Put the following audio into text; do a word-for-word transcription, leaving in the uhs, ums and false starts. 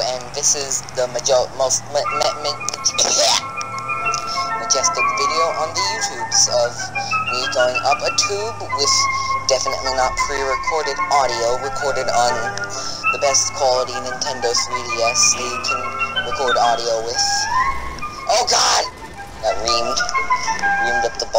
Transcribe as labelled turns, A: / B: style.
A: and this is the majo most ma ma ma majestic video on the YouTubes of me going up a tube with definitely not pre-recorded audio, recorded on the best quality Nintendo three D S that you can record audio with. Oh god! That reamed. Reamed up the